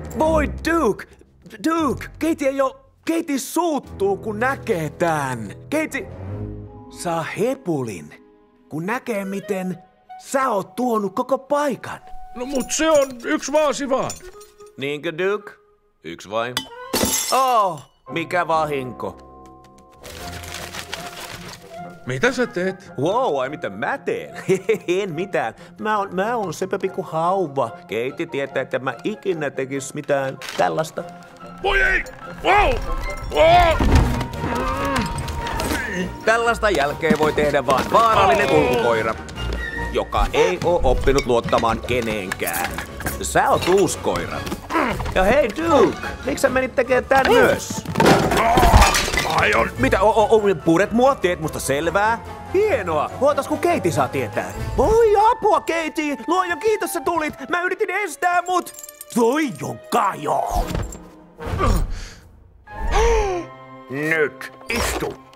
Voi Duke! Duke! Katie suuttuu, kun näkee tän. Katie saa hepulin, kun näkee, miten sä oot tuonut koko paikan. No mut se on yksi vaasi vaan. Niinkö, Duke? Yksi vain? Oh, mikä vahinko. Mitä sä teet? Wow, ai mitä mä teen? En mitään. Mä oon sepä pikku hauva. Katie tietää, että mä ikinä tekis mitään tällaista. Voi ei! Wow! Wow! Tällaista jälkeen voi tehdä vaan vaarallinen kulkukoira, joka ei oo oppinut luottamaan kenenkään. Sä oot uusi koira. Ja hei Duke, miksi sä menit tekemään tän myös? Aion! Mitä? Puret mua? Teet musta selvää? Hienoa! Ootas kun Katie saa tietää. Voi apua Katie! Luoja kiitos sä tulit! Mä yritin estää mut... Toi jonka jo! Nyt istu!